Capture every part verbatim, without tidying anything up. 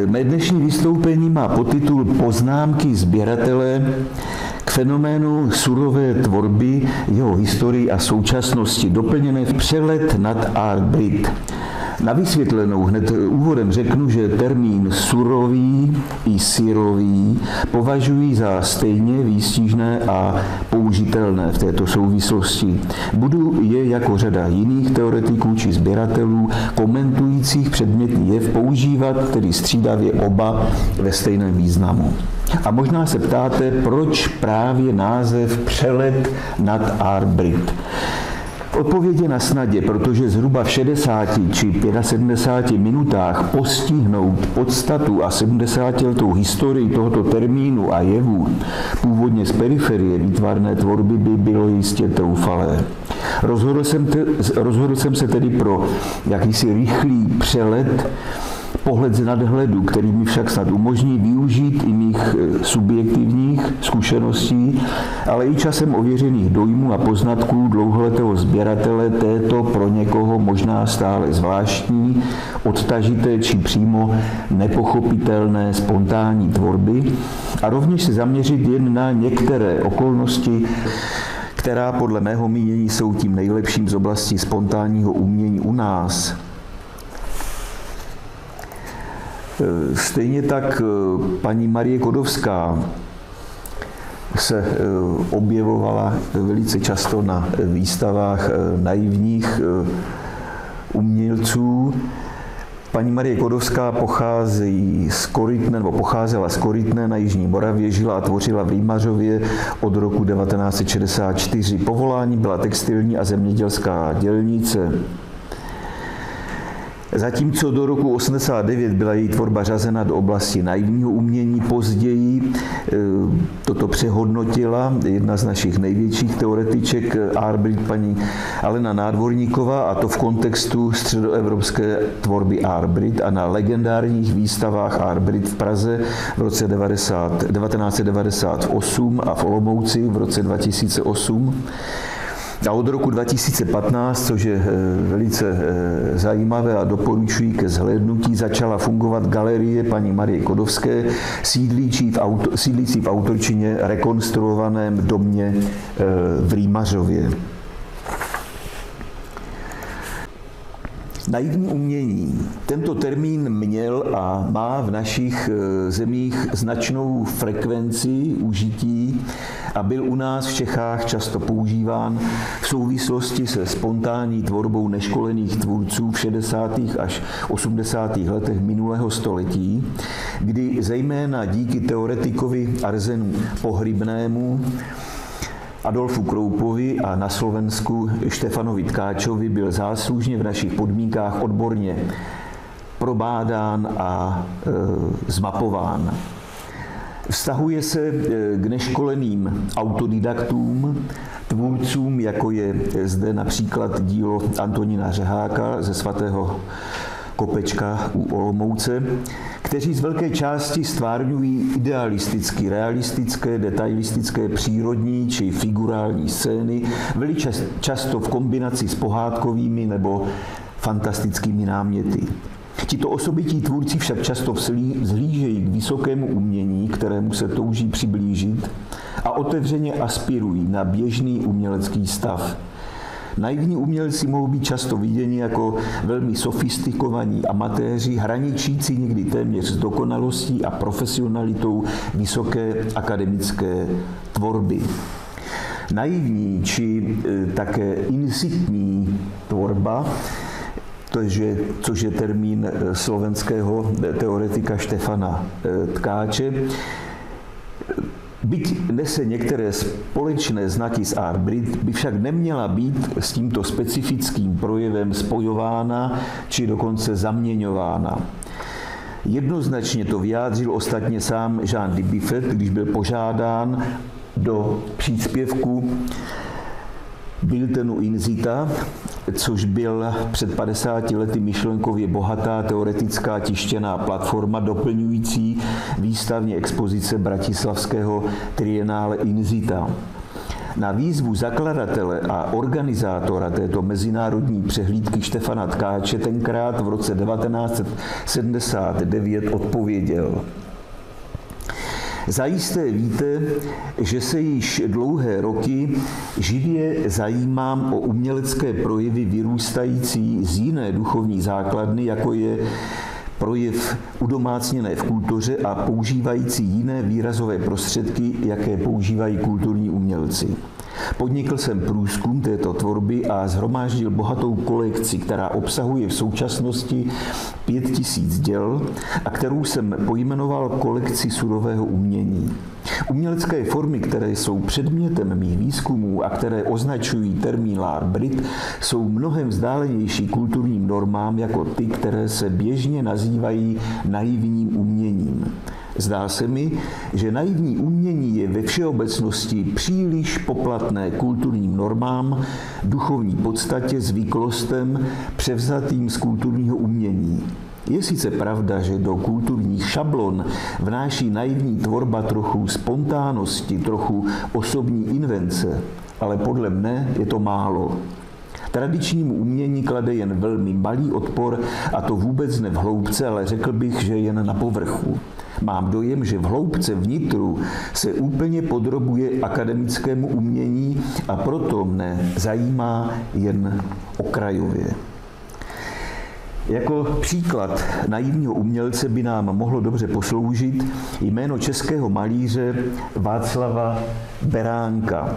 Mé dnešní vystoupení má podtitul Poznámky sběratele k fenoménu surové tvorby, jeho historii a současnosti, doplněné v Přelet nad Arbrit. Na vysvětlenou hned úvodem řeknu, že termín surový i syrový považuji za stejně výstižné a použitelné v této souvislosti. Budu je jako řada jiných teoretiků či sběratelů komentujících předmětný jev používat tedy střídavě oba ve stejném významu. A možná se ptáte, proč právě název Přelet nad Arbrit. Odpověď je na snadě, protože zhruba v šedesáti či sedmdesáti minutách postihnout podstatu a sedmdesátiletou historii tohoto termínu a jevu, původně z periferie výtvarné tvorby, by bylo jistě troufalé. Rozhodl jsem, te, rozhodl jsem se tedy pro jakýsi rychlý přelet, pohled z nadhledu, který mi však snad umožní využít i mých subjektivních zkušeností, ale i časem ověřených dojmů a poznatků dlouholetého sběratele této pro někoho možná stále zvláštní, odtažité či přímo nepochopitelné spontánní tvorby a rovněž se zaměřit jen na některé okolnosti, která podle mého mínění jsou tím nejlepším z oblasti spontánního umění u nás. Stejně tak paní Marie Kodovská se objevovala velice často na výstavách naivních umělců. Paní Marie Kodovská pochází z Korytné, nebo pocházela z Korytné na Jižní Moravě, žila a tvořila v Rýmařově od roku devatenáct set šedesát čtyři. Povolání byla textilní a zemědělská dělnice. Zatímco do roku osmdesát devět byla její tvorba řazena do oblasti naivního umění, později toto přehodnotila jedna z našich největších teoretiček Arbrit, paní Alena Nádvorníková, a to v kontextu středoevropské tvorby Arbrit a na legendárních výstavách Arbrit v Praze v roce devatenáct set devadesát osm a v Olomouci v roce dva tisíce osm. A od roku dva tisíce patnáct, což je velice zajímavé a doporučuji ke zhlédnutí, začala fungovat galerie paní Marie Kodovské, sídlící v, auto, sídlící v autorčině rekonstruovaném domě v Rýmařově. Naivní umění. Tento termín měl a má v našich zemích značnou frekvenci užití a byl u nás v Čechách často používán v souvislosti se spontánní tvorbou neškolených tvůrců v šedesátých až osmdesátých letech minulého století, kdy zejména díky teoretikovi Arzenu Pohrybnému, Adolfu Kroupovi a na Slovensku Štefanovi Tkáčovi byl záslužně v našich podmínkách odborně probádán a e, zmapován. Vztahuje se k neškoleným autodidaktům, tvůrcům, jako je zde například dílo Antonína Řeháka ze svatého Kopečka u Olomouce, kteří z velké části stvárňují idealisticky realistické, detailistické, přírodní či figurální scény, velice často v kombinaci s pohádkovými nebo fantastickými náměty. Tito osobití tvůrci však často vzhlížejí k vysokému umění, kterému se touží přiblížit, a otevřeně aspirují na běžný umělecký stav. Naivní umělci mohou být často viděni jako velmi sofistikovaní amatéři, hraničící někdy téměř s dokonalostí a profesionalitou vysoké akademické tvorby. Naivní či také insitní tvorba, to je, což je termín slovenského teoretika Štefana Tkáče, byť nese některé společné znaky z Arbrit, by však neměla být s tímto specifickým projevem spojována či dokonce zaměňována. Jednoznačně to vyjádřil ostatně sám Jean Dubuffet, když byl požádán do příspěvku Biltenu Inzita, což byl před padesáti lety myšlenkově bohatá teoretická tištěná platforma doplňující výstavní expozice bratislavského Triennále Inzita. Na výzvu zakladatele a organizátora této mezinárodní přehlídky Štefana Tkáče tenkrát v roce devatenáct set sedmdesát devět odpověděl: Zajisté víte, že se již dlouhé roky živě zajímám o umělecké projevy vyrůstající z jiné duchovní základny, jako je projev udomácněné v kultuře a používající jiné výrazové prostředky, jaké používají kulturní umělci. Podnikl jsem průzkum této tvorby a shromáždil bohatou kolekci, která obsahuje v současnosti pět tisíc děl a kterou jsem pojmenoval kolekci surového umění. Umělecké formy, které jsou předmětem mých výzkumů a které označují termín l'art brut, jsou mnohem vzdálenější kulturním normám jako ty, které se běžně nazývají naivním uměním. Zdá se mi, že naivní umění je ve všeobecnosti příliš poplatné kulturním normám, duchovní podstatě, zvyklostem převzatým z kulturního umění. Je sice pravda, že do kulturních šablon vnáší naivní tvorba trochu spontánnosti, trochu osobní invence, ale podle mne je to málo. Tradičnímu umění klade jen velmi malý odpor, a to vůbec ne v hloubce, ale řekl bych, že jen na povrchu. Mám dojem, že v hloubce vnitru se úplně podrobuje akademickému umění a proto mne zajímá jen okrajově. Jako příklad naivního umělce by nám mohlo dobře posloužit jméno českého malíře Václava Beránka,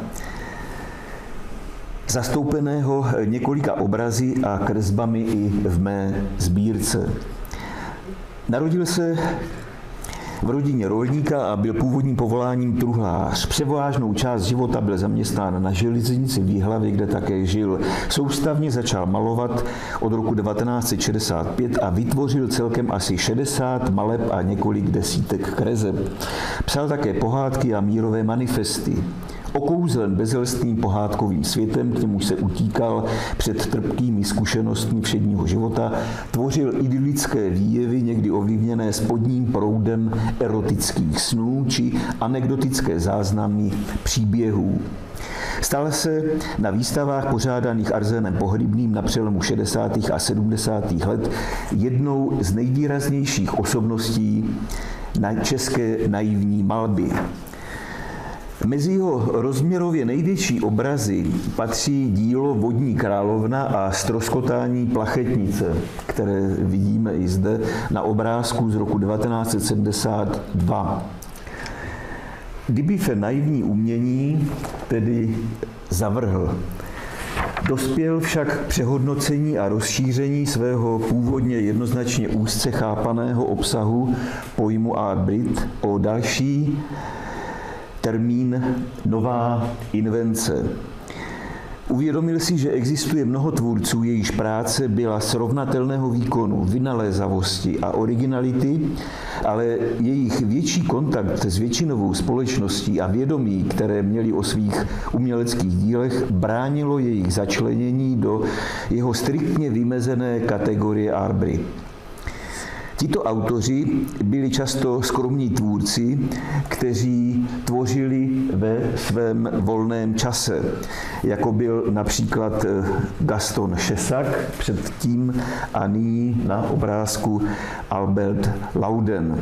zastoupeného několika obrazy a kresbami i v mé sbírce. Narodil se v rodině rolníka a byl původním povoláním truhlář. Převážnou část života byl zaměstnán na železnici v Jihlavě, kde také žil. Soustavně začal malovat od roku devatenáct set šedesát pět a vytvořil celkem asi šedesát maleb a několik desítek kreseb. Psal také pohádky a mírové manifesty. Okouzlen bezelstným pohádkovým světem, k němuž se utíkal před trpkými zkušenostmi všedního života, tvořil idylické výjevy, někdy ovlivněné spodním proudem erotických snů či anekdotické záznamy příběhů. Stal se na výstavách pořádaných Arsénem Pohřebným na přelomu šedesátých a sedmdesátých let jednou z nejvýraznějších osobností na české naivní malby. Mezi jeho rozměrově největší obrazy patří dílo Vodní královna a Ztroskotání plachetnice, které vidíme i zde na obrázku z roku devatenáct set sedmdesát dva. Dubuffet naivní umění tedy zavrhl. Dospěl však k přehodnocení a rozšíření svého původně jednoznačně úzce chápaného obsahu pojmu art brut o další termín nová invence. Uvědomil si, že existuje mnoho tvůrců, jejichž práce byla srovnatelného výkonu, vynalézavosti a originality, ale jejich větší kontakt s většinovou společností a vědomí, které měli o svých uměleckých dílech, bránilo jejich začlenění do jeho striktně vymezené kategorie art brut. Tito autoři byli často skromní tvůrci, kteří tvořili ve svém volném čase, jako byl například Gaston Chessac předtím a nyní na obrázku Albert Lauden.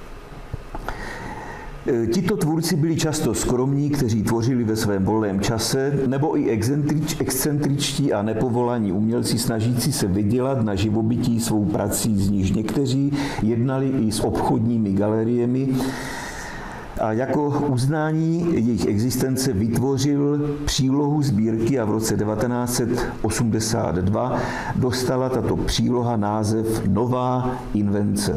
Tito tvůrci byli často skromní, kteří tvořili ve svém volném čase, nebo i excentričtí a nepovolaní umělci snažící se vydělat na živobytí svou prací, z níž někteří jednali i s obchodními galeriemi, a jako uznání jejich existence vytvořil přílohu sbírky a v roce devatenáct set osmdesát dva dostala tato příloha název Nová invence.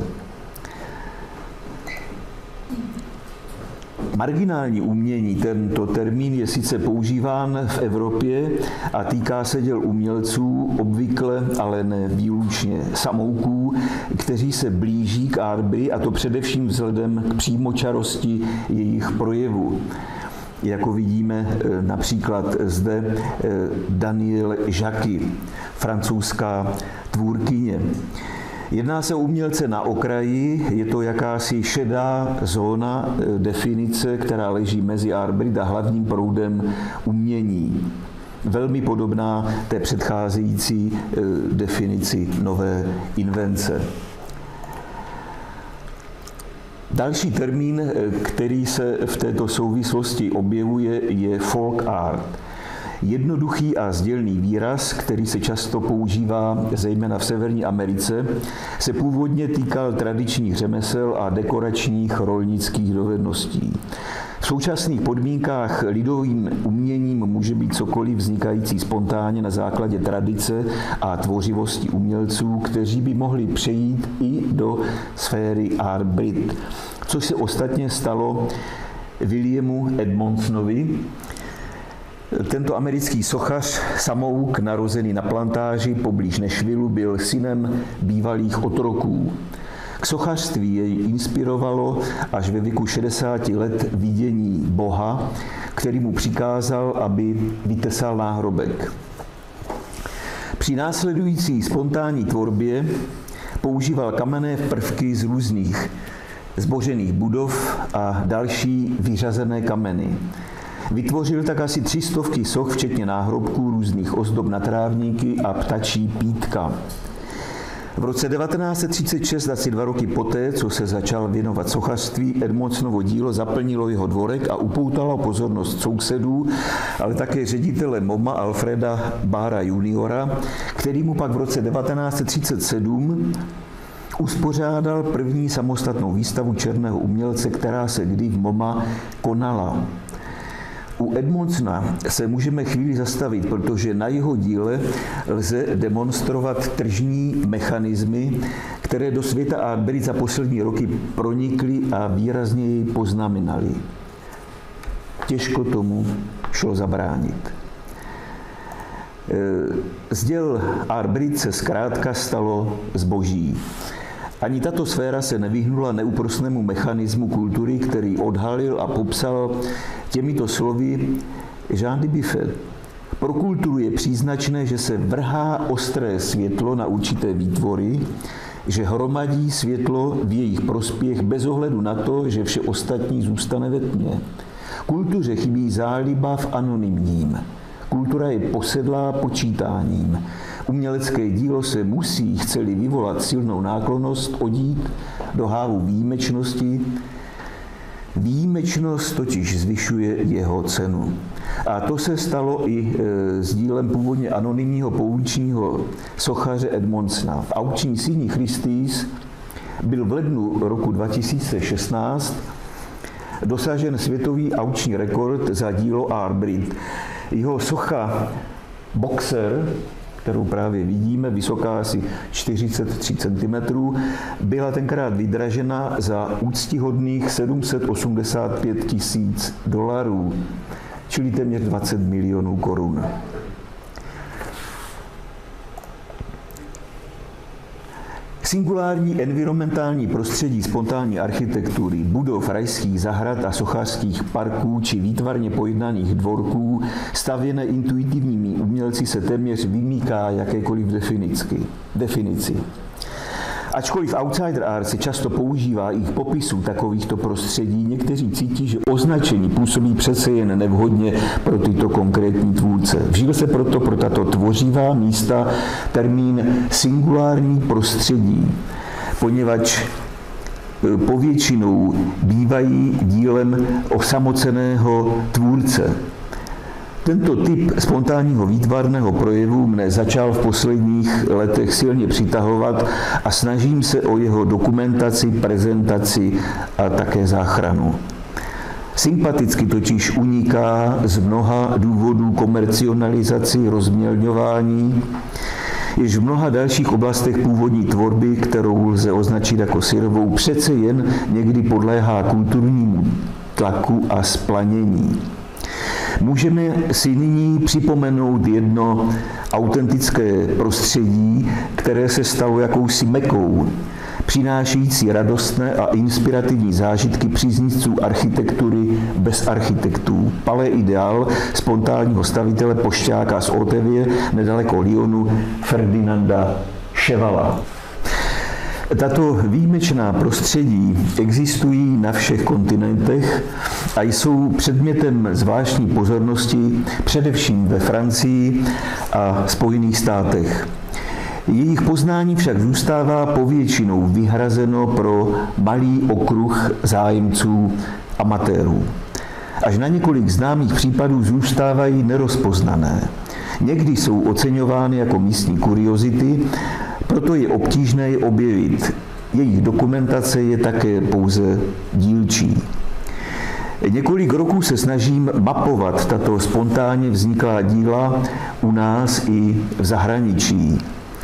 Marginální umění, tento termín je sice používán v Evropě a týká se děl umělců, obvykle, ale ne výlučně samouků, kteří se blíží k art brut, a to především vzhledem k přímočarosti jejich projevu. Jako vidíme například zde Danielle Jacquy, francouzská tvůrkyně. Jedná se o umělce na okraji, je to jakási šedá zóna definice, která leží mezi art brut a hlavním proudem umění. Velmi podobná té předcházející definici nové invence. Další termín, který se v této souvislosti objevuje, je folk art. Jednoduchý a sdělný výraz, který se často používá zejména v Severní Americe, se původně týkal tradičních řemesel a dekoračních rolnických dovedností. V současných podmínkách lidovým uměním může být cokoliv vznikající spontánně na základě tradice a tvořivosti umělců, kteří by mohli přejít i do sféry art brut, což se ostatně stalo Williamu Edmondsonovi. Tento americký sochař samouk, narozený na plantáži poblíž Nashvillu, byl synem bývalých otroků. K sochařství jej inspirovalo až ve věku šedesáti let vidění Boha, který mu přikázal, aby vytesal náhrobek. Při následující spontánní tvorbě používal kamenné prvky z různých zbořených budov a další vyřazené kameny. Vytvořil tak asi tři stovky soch, včetně náhrobků, různých ozdob na trávníky a ptačí pítka. V roce devatenáct set třicet šest, asi dva roky poté, co se začal věnovat sochařství, Edmondsonovo dílo zaplnilo jeho dvorek a upoutalo pozornost sousedů, ale také ředitele MoMA Alfreda Barra juniora, který mu pak v roce devatenáct set třicet sedm uspořádal první samostatnou výstavu černého umělce, která se kdy v MoMA konala. U Edmondsona se můžeme chvíli zastavit, protože na jeho díle lze demonstrovat tržní mechanismy, které do světa art brut za poslední roky pronikly a výrazně jej poznamenaly. Těžko tomu šlo zabránit. Z děl art brut se zkrátka stalo zboží. Ani tato sféra se nevyhnula neúprosnému mechanismu kultury, který odhalil a popsal těmito slovy Jean Dubuffet. Pro kulturu je příznačné, že se vrhá ostré světlo na určité výtvory, že hromadí světlo v jejich prospěch bez ohledu na to, že vše ostatní zůstane ve tmě. Kultuře chybí záliba v anonymním. Kultura je posedlá počítáním. Umělecké dílo se musí, chce-li vyvolat silnou náklonnost, odít do hávu výjimečnosti. Výjimečnost totiž zvyšuje jeho cenu. A to se stalo i s dílem původně anonymního pouličního sochaře Edmondsona. V aukční síni Christie's byl v lednu roku dva tisíce šestnáct dosažen světový aukční rekord za dílo art brut. Jeho socha Boxer, kterou právě vidíme, vysoká asi čtyřicet tři centimetrů, byla tenkrát vydražena za úctyhodných sedm set osmdesát pět tisíc dolarů, čili téměř dvacet milionů korun. Singulární environmentální prostředí spontánní architektury, budov rajských zahrad a sochařských parků či výtvarně pojednaných dvorků stavěné intuitivními umělci se téměř vymýká jakékoliv definici. Ačkoliv outsider art se často používá i k popisu takovýchto prostředí, někteří cítí, že označení působí přece jen nevhodně pro tyto konkrétní tvůrce. Vžil se proto pro tato tvořivá místa termín singulární prostředí, poněvadž povětšinou bývají dílem osamoceného tvůrce. Tento typ spontánního výtvarného projevu mne začal v posledních letech silně přitahovat a snažím se o jeho dokumentaci, prezentaci a také záchranu. Sympaticky totiž uniká z mnoha důvodů komercionalizaci, rozmělňování, jež v mnoha dalších oblastech původní tvorby, kterou lze označit jako syrovou, přece jen někdy podléhá kulturnímu tlaku a splanění. Můžeme si nyní připomenout jedno autentické prostředí, které se stalo jakousi mekou, přinášející radostné a inspirativní zážitky příznivců architektury bez architektů. Palais Ideal spontánního stavitele Pošťáka z Otevě nedaleko Lyonu Ferdinanda Chevala. Tato výjimečná prostředí existují na všech kontinentech a jsou předmětem zvláštní pozornosti především ve Francii a Spojených státech. Jejich poznání však zůstává povětšinou vyhrazeno pro malý okruh zájemců amatérů. Až na několik známých případů zůstávají nerozpoznané. Někdy jsou oceňovány jako místní kuriozity, proto je obtížné je objevit. Jejich dokumentace je také pouze dílčí. Několik roků se snažím mapovat tato spontánně vzniklá díla u nás i v zahraničí.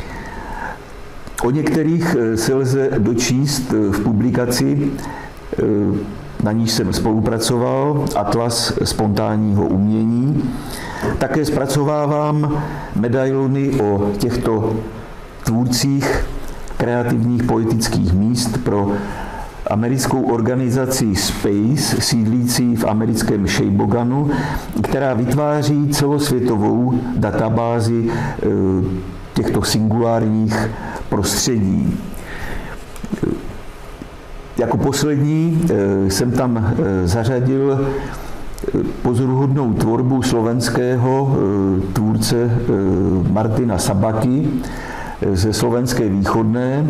O některých se lze dočíst v publikaci, na níž jsem spolupracoval, Atlas spontánního umění. Také zpracovávám medailony o těchto tvůrcích kreativních poetických míst pro americkou organizaci Space, sídlící v americkém Sheboganu, která vytváří celosvětovou databázi těchto singulárních prostředí. Jako poslední jsem tam zařadil pozoruhodnou tvorbu slovenského tvůrce Martina Sabaky ze slovenské východné.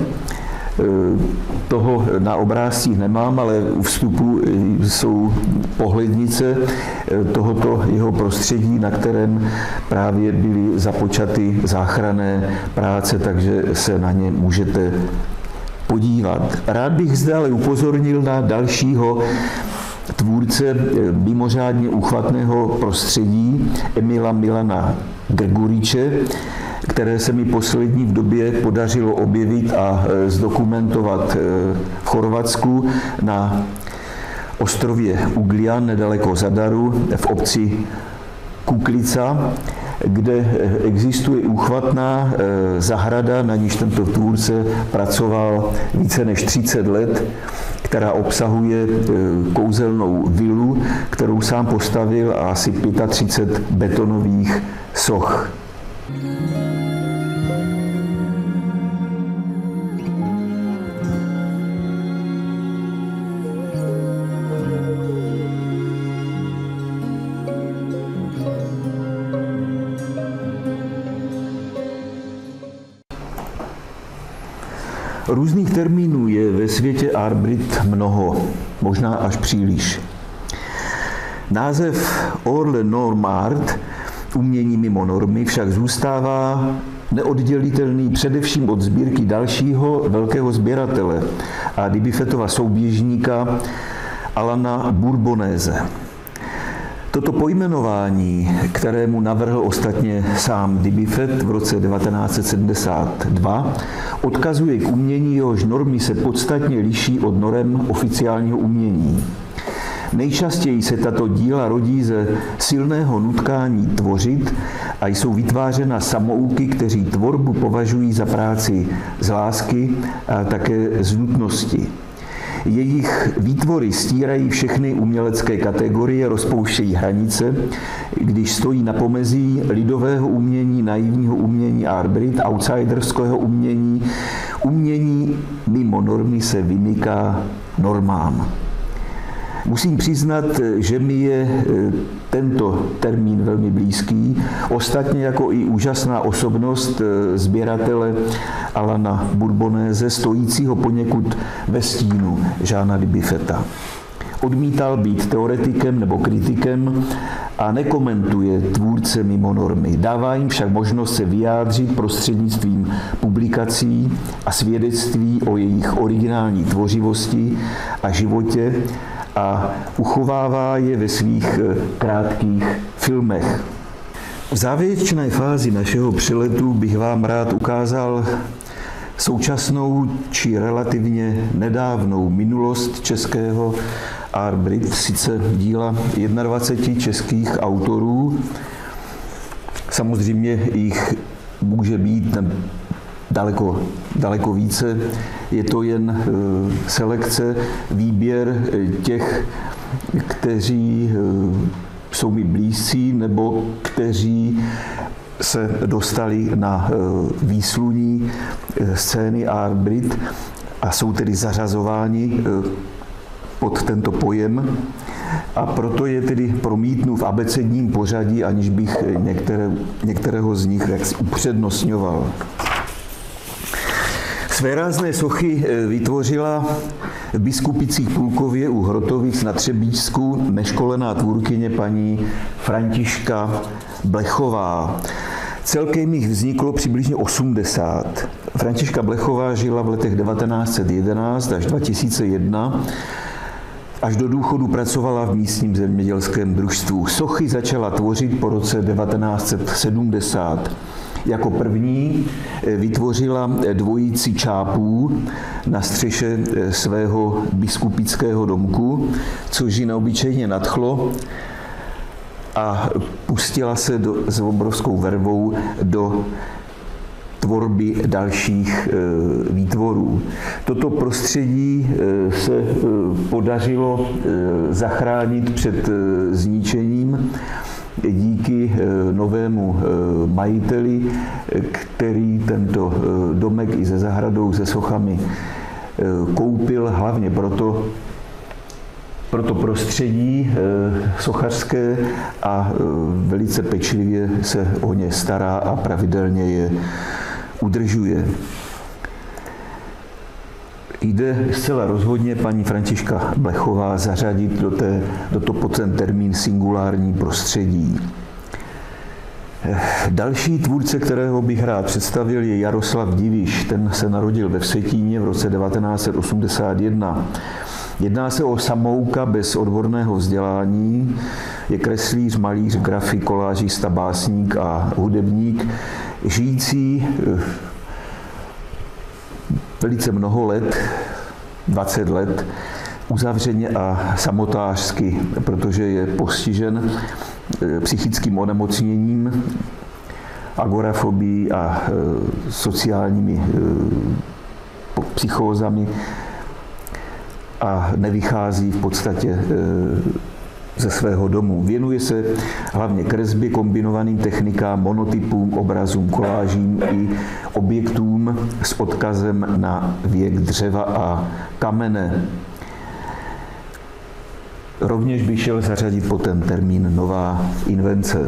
Toho na obrázcích nemám, ale u vstupu jsou pohlednice tohoto jeho prostředí, na kterém právě byly započaty záchranné práce, takže se na ně můžete podívat. Rád bych zde ale upozornil na dalšího tvůrce mimořádně úchvatného prostředí, Emila Milana Greguriče, které se mi poslední v době podařilo objevit a zdokumentovat v Chorvatsku na ostrově Ugljan nedaleko Zadaru v obci Kuklica, kde existuje úchvatná zahrada, na níž tento tvůrce pracoval více než třicet let, která obsahuje kouzelnou vilu, kterou sám postavil, a asi třicet pět betonových soch. Různých termínů je ve světě Art Brut mnoho, možná až příliš. Název Hors norme art, umění mimo normy, však zůstává neoddělitelný především od sbírky dalšího velkého sběratele a Dubuffetova souběžníka Alana Bourbonese. Toto pojmenování, kterému navrhl ostatně sám Dubuffet v roce devatenáct set sedmdesát dva, odkazuje k umění, jehož normy se podstatně liší od norem oficiálního umění. Nejčastěji se tato díla rodí ze silného nutkání tvořit a jsou vytvářena samouky, kteří tvorbu považují za práci z lásky a také z nutnosti. Jejich výtvory stírají všechny umělecké kategorie, rozpouštějí hranice, když stojí na pomezí lidového umění, naivního umění, art brut, outsiderského umění. Umění mimo normy se vymyká normám. Musím přiznat, že mi je tento termín velmi blízký, ostatně jako i úžasná osobnost sběratele Alana Bourbonese, stojícího poněkud ve stínu Jeana Dubuffeta. Odmítal být teoretikem nebo kritikem a nekomentuje tvůrce mimo normy. Dává jim však možnost se vyjádřit prostřednictvím publikací a svědectví o jejich originální tvořivosti a životě a uchovává je ve svých krátkých filmech. V závěrečné fázi našeho přeletu bych vám rád ukázal současnou či relativně nedávnou minulost českého art brut, sice díla dvacet jedna českých autorů. Samozřejmě jich může být daleko, daleko více. Je to jen selekce, výběr těch, kteří jsou mi blízcí nebo kteří se dostali na výsluní scény art brut a jsou tedy zařazováni pod tento pojem. A proto je tedy promítnu v abecedním pořadí, aniž bych některé, některého z nich jaksi upřednostňoval. Svérázné sochy vytvořila v Biskupicích Pulkově u Hrotovic na Třebíčsku neškolená tvůrkyně paní Františka Blechová. Celkem jich vzniklo přibližně osmdesát. Františka Blechová žila v letech devatenáct set jedenáct až dva tisíce jedna. Až do důchodu pracovala v místním zemědělském družstvu. Sochy začala tvořit po roce devatenáct set sedmdesát. Jako první vytvořila dvojici čápů na střeše svého biskupického domku, což ji neobyčejně nadchlo a pustila se do, s obrovskou vervou do tvorby dalších výtvorů. Toto prostředí se podařilo zachránit před zničením díky novému majiteli, který tento domek i se zahradou, se sochami koupil hlavně proto, pro to prostředí sochařské a velice pečlivě se o ně stará a pravidelně je udržuje. Jde zcela rozhodně paní Františka Blechová zařadit do, té, do to pod ten termín singulární prostředí. Další tvůrce, kterého bych rád představil, je Jaroslav Diviš. Ten se narodil ve Vsetíně v roce devatenáct set osmdesát jedna. Jedná se o samouka bez odborného vzdělání, je kreslíř, malíř, grafik, kolážista, básník a hudebník, žijící velice mnoho let, dvacet let, uzavřeně a samotářsky, protože je postižen psychickým onemocněním, agorafobií a sociálními psychózami a nevychází v podstatě ze svého domu. Věnuje se hlavně kresbě, kombinovaným technikám, monotypům, obrazům, kolážím i objektům s odkazem na věk dřeva a kamene. Rovněž by šel zařadit pod ten termín nová invence.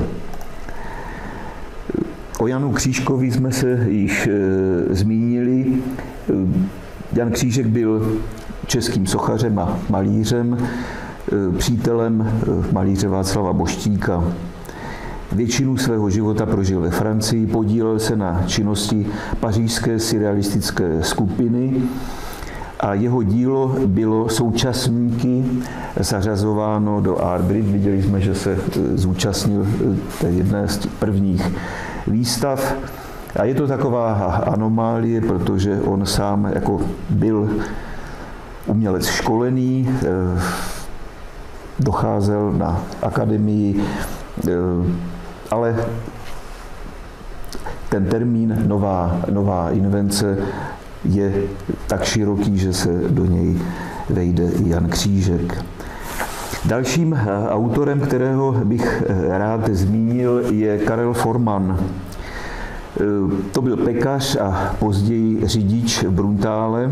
O Janu Křížkovi jsme se již e, zmínili. Jan Křížek byl českým sochařem a malířem, přítelem malíře Václava Boštíka. Většinu svého života prožil ve Francii, podílel se na činnosti pařížské surrealistické skupiny a jeho dílo bylo současníky zařazováno do Art Brut. Viděli jsme, že se zúčastnil té jedné z prvních výstav. A je to taková anomálie, protože on sám jako byl umělec školený, docházel na akademii, ale ten termín nová, nová invence je tak široký, že se do něj vejde i Jan Křížek. Dalším autorem, kterého bych rád zmínil, je Karel Forman. To byl pekař a později řidič v Bruntále.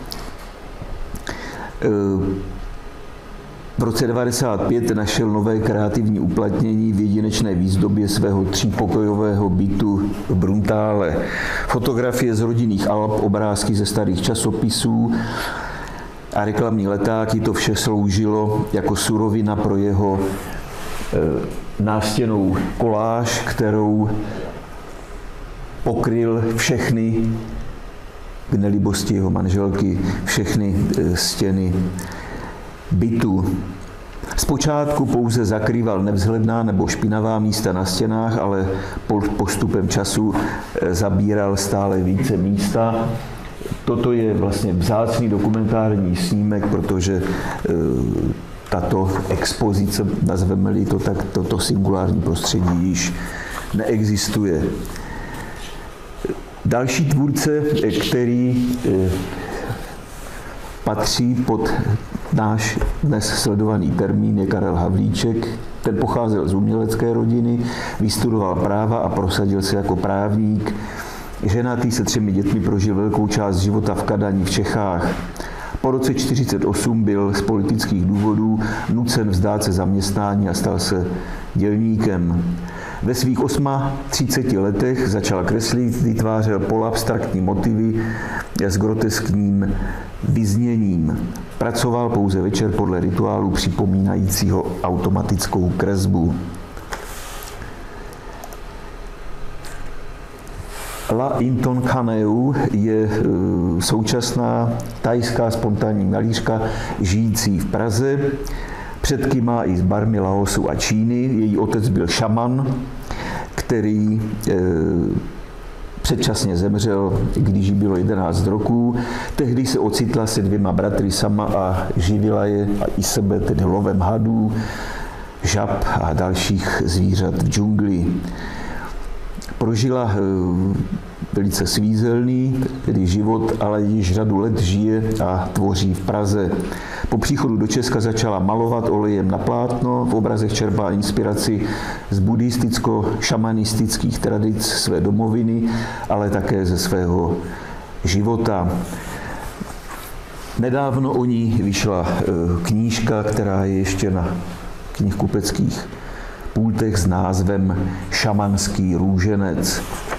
V roce devadesát pět našel nové kreativní uplatnění v jedinečné výzdobě svého třípokojového bytu v Bruntále. Fotografie z rodinných alb, obrázky ze starých časopisů a reklamní letáky, to vše sloužilo jako surovina pro jeho e, nástěnnou koláž, kterou pokryl všechny, k nelibosti jeho manželky, všechny e, stěny bytu. Zpočátku pouze zakrýval nevzhledná nebo špinavá místa na stěnách, ale postupem času zabíral stále více místa. Toto je vlastně vzácný dokumentární snímek, protože tato expozice, nazveme-li to tak, toto singulární prostředí již neexistuje. Další tvůrce, který patří pod náš dnes sledovaný termín, je Karel Havlíček. Ten pocházel z umělecké rodiny, vystudoval práva a prosadil se jako právník. Ženatý se třemi dětmi prožil velkou část života v Kadani v Čechách. Po roce čtyřicet osm byl z politických důvodů nucen vzdát se zaměstnání a stal se dělníkem. Ve svých třiceti osmi letech začal kreslit, vytvářel polabstraktní motivy s groteskním vyzněním. Pracoval pouze večer podle rituálu připomínajícího automatickou kresbu. La Inton Kaneu je současná thajská spontánní malířka žijící v Praze. Předky má i z Barmy, Laosu a Číny. Její otec byl šaman, který e, předčasně zemřel, když jí bylo jedenáct roků. Tehdy se ocitla se dvěma bratry sama a živila je a i sebe tedy lovem hadů, žab a dalších zvířat v džungli. Prožila velice svízelný tedy život, ale již řadu let žije a tvoří v Praze. Po příchodu do Česka začala malovat olejem na plátno, v obrazech čerpá inspiraci z buddhisticko-šamanistických tradic své domoviny, ale také ze svého života. Nedávno o ní vyšla knížka, která je ještě na knihkupeckých pultech s názvem Šamanský růženec.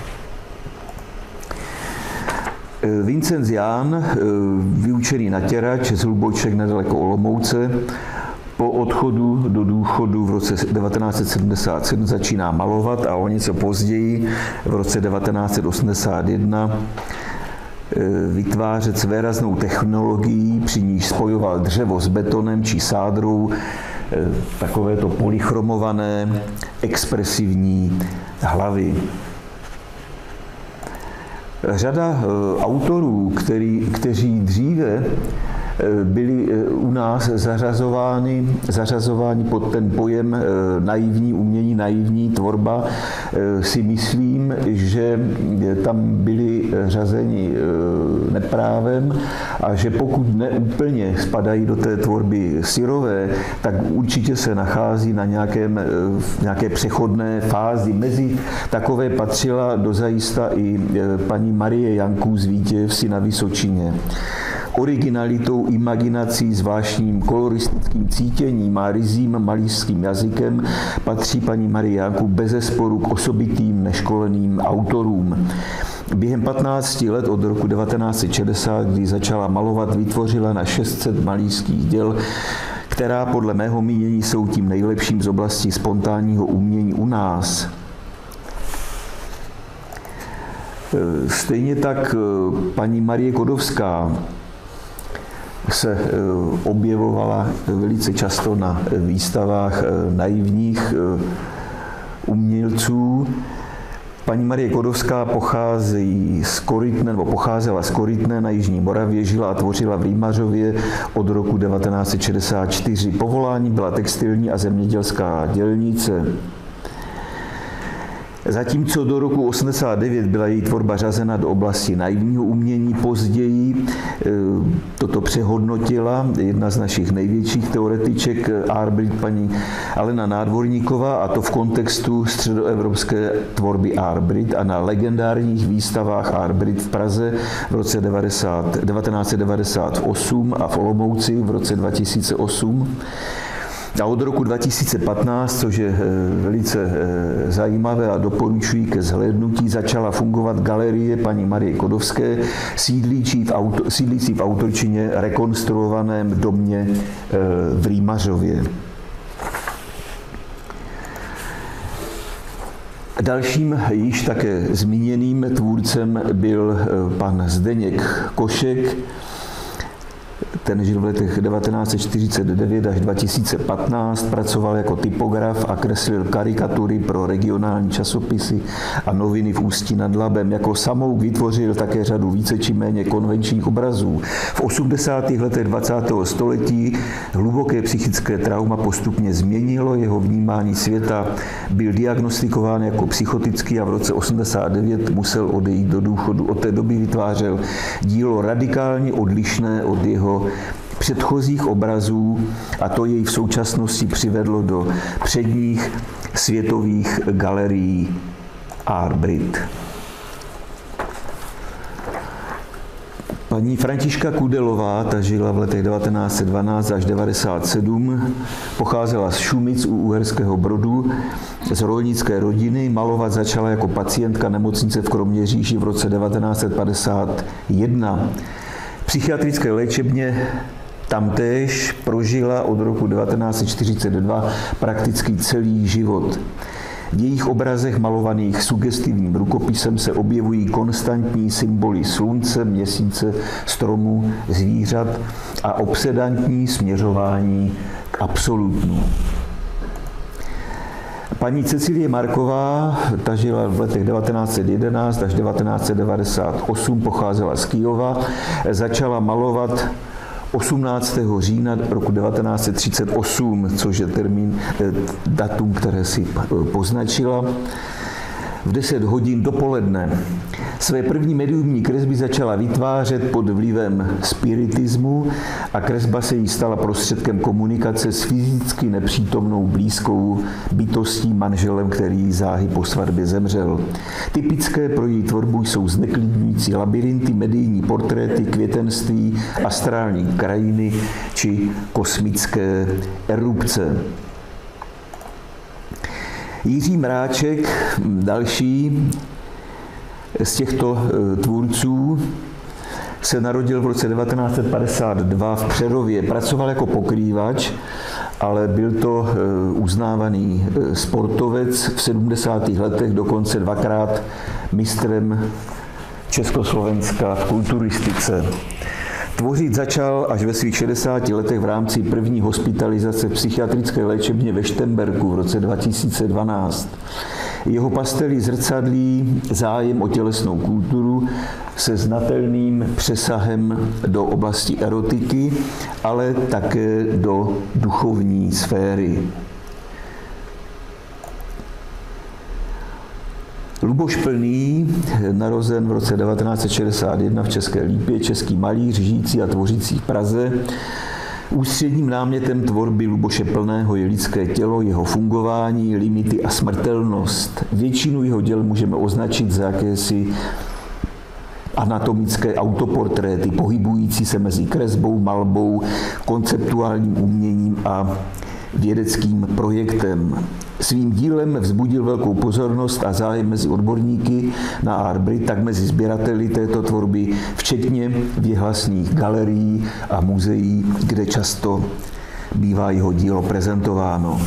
Vincenc Ján, vyučený natěrač z Hluboček nedaleko Olomouce, po odchodu do důchodu v roce devatenáct set sedmdesát sedm začíná malovat a o něco později, v roce devatenáct set osmdesát jedna, vytvářet svéraznou technologií, při níž spojoval dřevo s betonem či sádrou, takovéto polychromované, expresivní hlavy. Řada autorů, který, kteří dříve byli u nás zařazováni, zařazováni pod ten pojem naivní umění, naivní tvorba, si myslím, že tam byli řazeni neprávem a že pokud neúplně spadají do té tvorby syrové, tak určitě se nachází na nějakém, nějaké přechodné fázi. Mezi takové patřila dozajista i paní Marie Janků z Vítěvsi na Vysočině. Originalitou, imaginací, zvláštním koloristickým cítěním a ryzím malířským jazykem patří paní Marie Janků bezesporu k osobitým neškoleným autorům. Během patnácti let od roku devatenáct set šedesát, kdy začala malovat, vytvořila na šest set malířských děl, která podle mého mínění jsou tím nejlepším z oblasti spontánního umění u nás. Stejně tak paní Marie Kodovská se objevovala velice často na výstavách naivních umělců. Paní Marie Kodovská pochází z Korytné, nebo pocházela z Korytné na Jižní Moravě, žila a tvořila v Rýmařově od roku devatenáct set šedesát čtyři. Povolání byla textilní a zemědělská dělnice. Zatímco do roku osmdesát devět byla její tvorba řazena do oblasti naivního umění, později toto přehodnotila jedna z našich největších teoretiček Art Brut, paní Alena Nádvorníková, a to v kontextu středoevropské tvorby Art Brut a na legendárních výstavách Art Brut v Praze v roce devatenáct set devadesát osm a v Olomouci v roce dva tisíce osm. A od roku dva tisíce patnáct, což je velice zajímavé a doporučuji ke zhlédnutí, začala fungovat galerie paní Marie Kodovské, sídlící v, auto, sídlící v autorčině rekonstruovaném domě v Rýmařově. Dalším již také zmíněným tvůrcem byl pan Zdeněk Košek. Ten žil v letech devatenáct set čtyřicet devět až dva tisíce patnáct, pracoval jako typograf a kreslil karikatury pro regionální časopisy a noviny v Ústí nad Labem. Jako samouk vytvořil také řadu více či méně konvenčních obrazů. V osmdesátých letech dvacátého století hluboké psychické trauma postupně změnilo jeho vnímání světa. Byl diagnostikován jako psychotický a v roce osmdesát devět musel odejít do důchodu. Od té doby vytvářel dílo radikálně odlišné od jeho předchozích obrazů a to jej v současnosti přivedlo do předních světových galerií Art Brut. Paní Františka Kudelová, ta žila v letech devatenáct set dvanáct až devadesát sedm, pocházela z Šumic u Uherského Brodu, z rolnické rodiny. Malovat začala jako pacientka nemocnice v Kroměříži v roce devatenáct set padesát jedna. V psychiatrické léčebně tamtéž prožila od roku devatenáct set čtyřicet dva prakticky celý život. V jejich obrazech malovaných sugestivním rukopisem se objevují konstantní symboly slunce, měsíce, stromu, zvířat a obsedantní směřování k absolutnu. Paní Cecilie Marková, ta žila v letech devatenáct set jedenáct až devatenáct set devadesát osm, pocházela z Kyjova, začala malovat osmnáctého října roku devatenáct set třicet osm, což je termín, datum, které si poznačila, v deset hodin dopoledne. Své první mediumní kresby začala vytvářet pod vlivem spiritismu a kresba se jí stala prostředkem komunikace s fyzicky nepřítomnou blízkou bytostí, manželem, který záhy po svatbě zemřel. Typické pro její tvorbu jsou zneklidňující labirinty, medijní portréty, květenství, astrální krajiny či kosmické erupce. Jiří Mráček, další z těchto tvůrců, se narodil v roce devatenáct set padesát dva v Přerově. Pracoval jako pokrývač, ale byl to uznávaný sportovec. V sedmdesátých letech dokonce dvakrát mistrem Československa v kulturistice. Tvořit začal až ve svých šedesáti letech v rámci první hospitalizace v psychiatrické léčebně ve Štemberku v roce dva tisíce dvanáct. Jeho pastely zrcadlí zájem o tělesnou kulturu se znatelným přesahem do oblasti erotiky, ale také do duchovní sféry. Luboš Plný, narozen v roce devatenáct set šedesát jedna v České Lípě, český malíř, žijící a tvořící v Praze. Ústředním námětem tvorby Luboše Plného je lidské tělo, jeho fungování, limity a smrtelnost. Většinu jeho děl můžeme označit za jakési anatomické autoportréty, pohybující se mezi kresbou, malbou, konceptuálním uměním a vědeckým projektem. Svým dílem vzbudil velkou pozornost a zájem mezi odborníky na Art Brut, tak mezi sběrateli této tvorby, včetně věhlasných galerií a muzeí, kde často bývá jeho dílo prezentováno.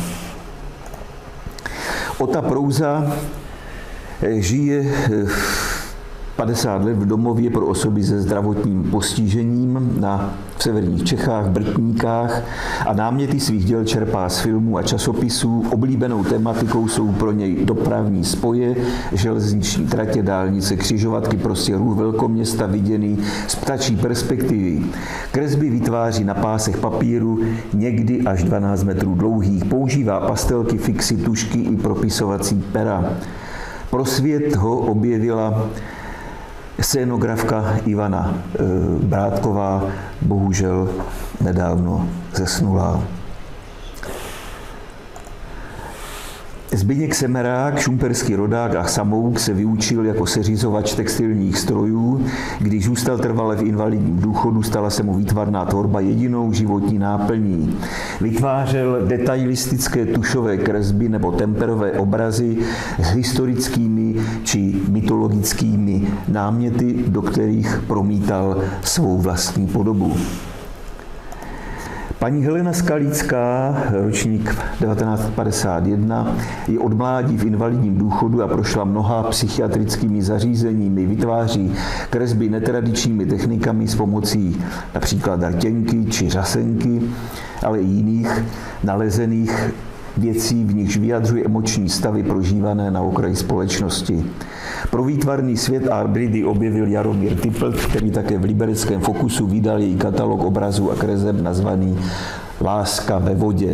Ota Prouza žije padesát let v domově pro osoby se zdravotním postižením na v severních Čechách, v Brtníkách a náměty svých děl čerpá z filmů a časopisů. Oblíbenou tematikou jsou pro něj dopravní spoje, železniční tratě, dálnice, křižovatky, prostě růh velkoměsta viděný z ptačí perspektivy. Kresby vytváří na pásech papíru, někdy až dvanáct metrů dlouhých. Používá pastelky, fixy, tušky i propisovací pera. Pro svět ho objevila scénografka Ivana Brátková, bohužel nedávno zesnulá. Zbyněk Semerák, šumperský rodák a samouk, se vyučil jako seřizovač textilních strojů. Když zůstal trvale v invalidním důchodu, stala se mu výtvarná tvorba jedinou životní náplní. Vytvářel detailistické tušové kresby nebo temperové obrazy s historickými či mytologickými náměty, do kterých promítal svou vlastní podobu. Paní Helena Skalícká, ročník devatenáct set padesát jedna, je od mládí v invalidním důchodu a prošla mnoha psychiatrickými zařízeními. Vytváří kresby netradičními technikami s pomocí například rtěnky či řasenky, ale i jiných nalezených věcí, v nichž vyjadřuje emoční stavy prožívané na okraji společnosti. Pro výtvarný svět Art Brut objevil Jaromír Tippelt, který také v libereckém Fokusu vydal její katalog obrazů a kreseb nazvaný Láska ve vodě.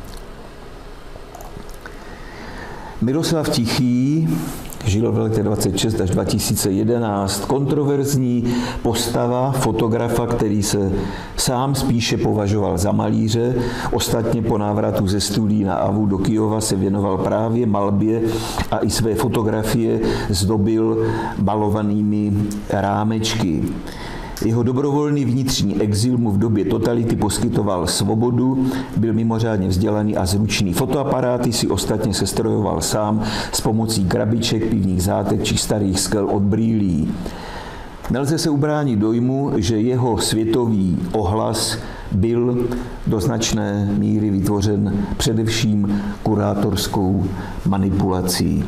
Miroslav Tichý žil v letech dvacet šest až dva tisíce jedenáct. Kontroverzní postava fotografa, který se sám spíše považoval za malíře. Ostatně po návratu ze studií na Avu do Kyjova se věnoval právě malbě a i své fotografie zdobil malovanými rámečky. Jeho dobrovolný vnitřní exil mu v době totality poskytoval svobodu, byl mimořádně vzdělaný a zručný. Fotoaparáty si ostatně sestrojoval sám s pomocí krabiček, pivních zátek či starých skel od brýlí. Nelze se ubránit dojmu, že jeho světový ohlas byl do značné míry vytvořen především kurátorskou manipulací.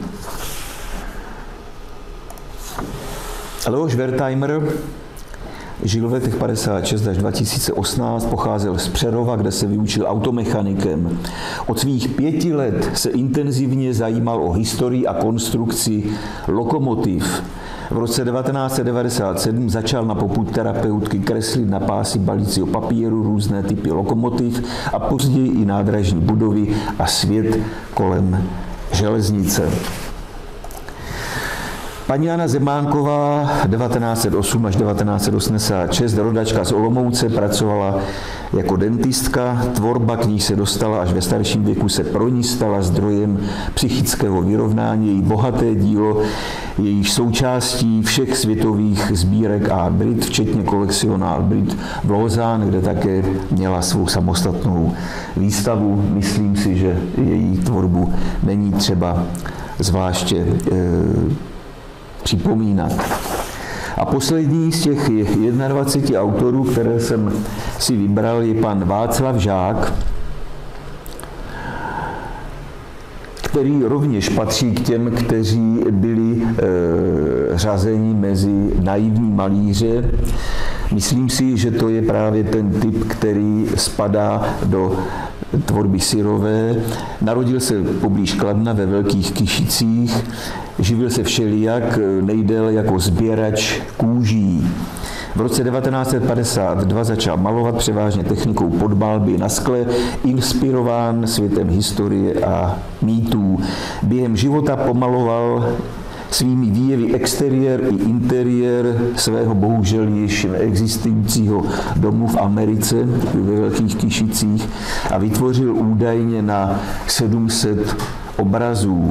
Leoš Wertheimer žil v letech padesát šest až dva tisíce osmnáct, pocházel z Přerova, kde se vyučil automechanikem. Od svých pěti let se intenzivně zajímal o historii a konstrukci lokomotiv. V roce devatenáct set devadesát sedm začal na popud terapeutky kreslit na pásy balícího papíru různé typy lokomotiv a později i nádražní budovy a svět kolem železnice. Paní Jana Zemánková devatenáct set osm až devatenáct set osmdesát šest, rodačka z Olomouce, pracovala jako dentistka. Tvorba knih se dostala až ve starším věku, se pro ní stala zdrojem psychického vyrovnání. Její bohaté dílo, jejíž součástí všech světových sbírek Art Brit, včetně kolekcionál Brit v Lausanne, kde také měla svou samostatnou výstavu. Myslím si, že její tvorbu není třeba zvláště e, připomínat. A poslední z těch dvaceti autorů, které jsem si vybral, je pan Václav Žák, který rovněž patří k těm, kteří byli e, řazeni mezi naivní malíře. Myslím si, že to je právě ten typ, který spadá do tvorby syrové. Narodil se poblíž Kladna ve Velkých Kyšicích, živil se všelijak, nejdéle jako sběrač kůží. V roce devatenáct set padesát dva začal malovat převážně technikou podmalby na skle, inspirován světem historie a mýtů. Během života pomaloval svými výjevy exteriér i interiér svého bohužel již neexistujícího domu v Americe, ve Velkých Kyšicích, a vytvořil údajně na sedm set obrazů.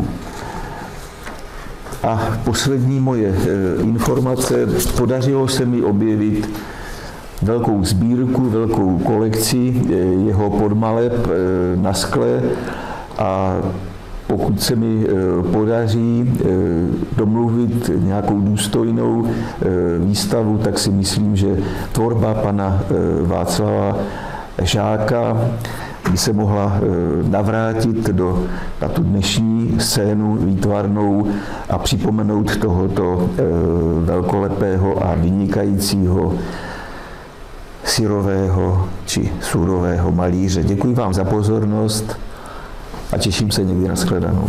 A poslední moje informace, podařilo se mi objevit velkou sbírku, velkou kolekci jeho podmaleb na skle, a pokud se mi podaří domluvit nějakou důstojnou výstavu, tak si myslím, že tvorba pana Václava Žáka by se mohla navrátit do, na tu dnešní scénu výtvarnou a připomenout tohoto velkolepého a vynikajícího syrového či surového malíře. Děkuji vám za pozornost a těším se někdy na shledanou.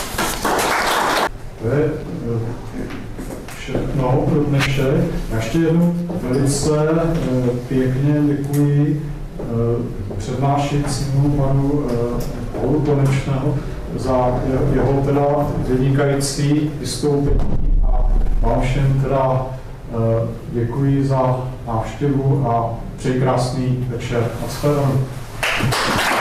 To je všechno pro dnešek. Ještě jednou velice pěkně děkuji přednášejícímu panu Pavlu Konečného za jeho teda vynikající vystoupení a vám všem teda děkuji za návštěvu a přeji krásný večer. Nashledanou.